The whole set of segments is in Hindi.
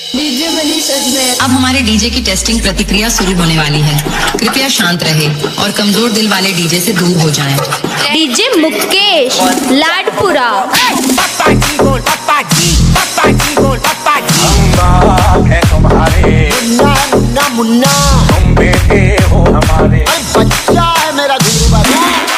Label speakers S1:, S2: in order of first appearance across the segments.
S1: डीजे मनीष अजमेर।
S2: अब हमारे डीजे की टेस्टिंग प्रतिक्रिया शुरू होने वाली है। कृपया शांत रहे और कमजोर दिल वाले डीजे से दूर हो जाएं।
S3: डीजे मुकेश लाडपुरा।
S4: है तुम्हारे मुन्ना मुन्ना मुन्ना, तुम बेटे हो हमारे, बच्चा है मेरा गुरु बाबू।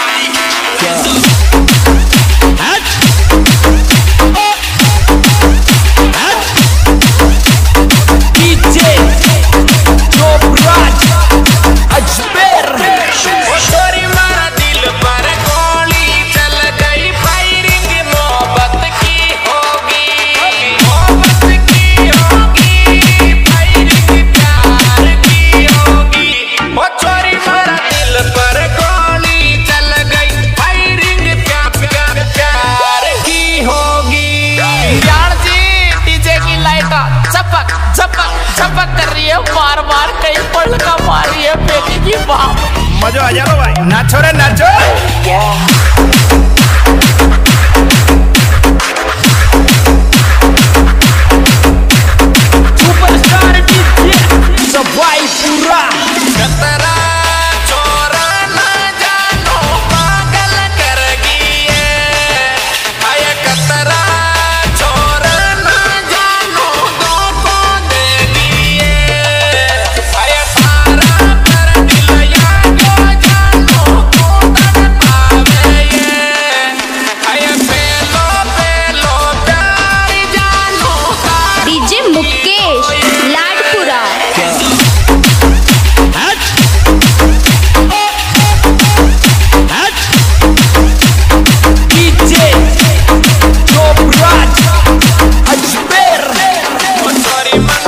S4: डीजे चोपराज अजमेर।
S5: छोरी मारा दिल पर गोली चल गई, फायरिंग मोहब्बत की होगी, मोहब्बत की होगी, फायरिंग प्यार की होगी। वो छोरी मारा दिल पर गोली चल गई, फायरिंग प्यार की होगी। यार जी डीजे की लाइट चपक चपक चपक कर रही है, बार बार कहीं पलका मार रही है बेटी की बाप।
S4: मजा आ जाओ भाई, नाचो रे नाचो। सुपरस्टार डीजे सवाई पूरा।
S5: कतरा छोरा ना जानो पागल कर गिए, आय कतरा छोरा ना जानो धोखा दे दिए, आय सारा कर दिया जो जानो तू तड़पावे ये, आय पेलो पेलो प्यार जानो का।
S3: डीजे मुकेश लाडपुरा।
S4: डीजे चोपराज अजमेर।
S5: छोरी